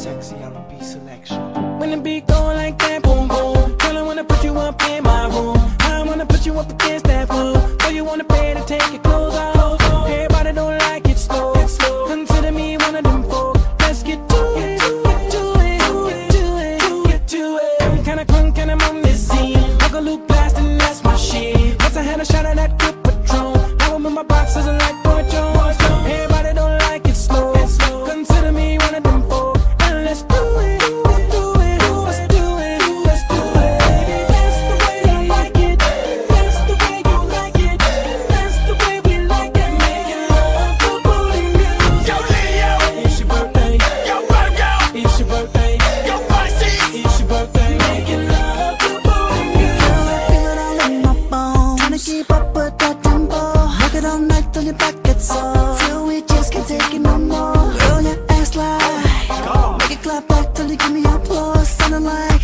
Sexy R&B selection. When the beat go like that, boom boom, girl, I wanna put you up in my room. I wanna put you up against that wall. So you wanna pay to take your clothes off. Everybody don't like it slow. Consider me one of them folk. Let's get to it, get to it, get to it, get to it. I'm kinda crunk and I'm on this scene. Like a Luke blast and that's my shit. Once I had a shot of that good Patron. Now I'm in my boxes and like Boy Jones. Everybody don't like it slow. Consider me one of them folk. And let's do it, let's do it, let's do it, let's do it. That's the way I like it. That's the way you like it. That's the way we like it. Making love to booty music. Yo, Leo, It's your birthday. yo, Virgo, It's your birthday. yo, Pisces. It's your birthday. Making love to booty music. Feel it all in my bones. Tryna keep up with that tempo. Work it all night till your back gets sore. Till we just can't take it no more. Girl, your ass like make it clap back till you give me applause. Sounding like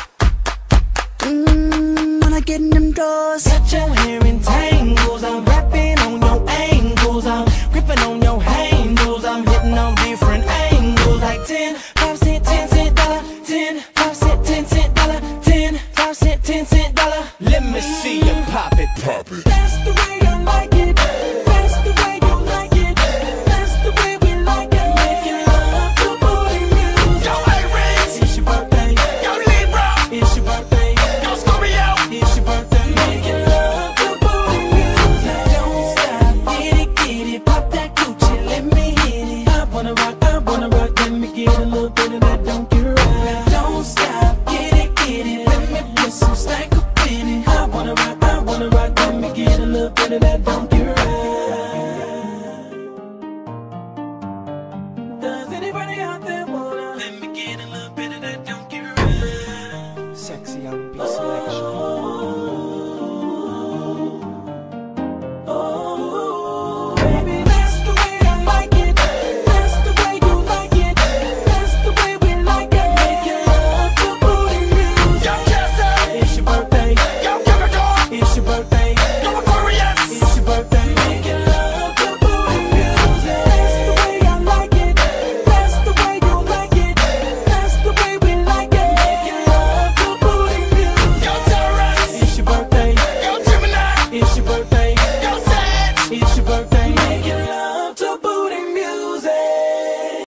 when I get in them doors. Got your hair in tangles. I'm rapping on your ankles. I'm gripping on your handles. I'm hitting on different angles like 10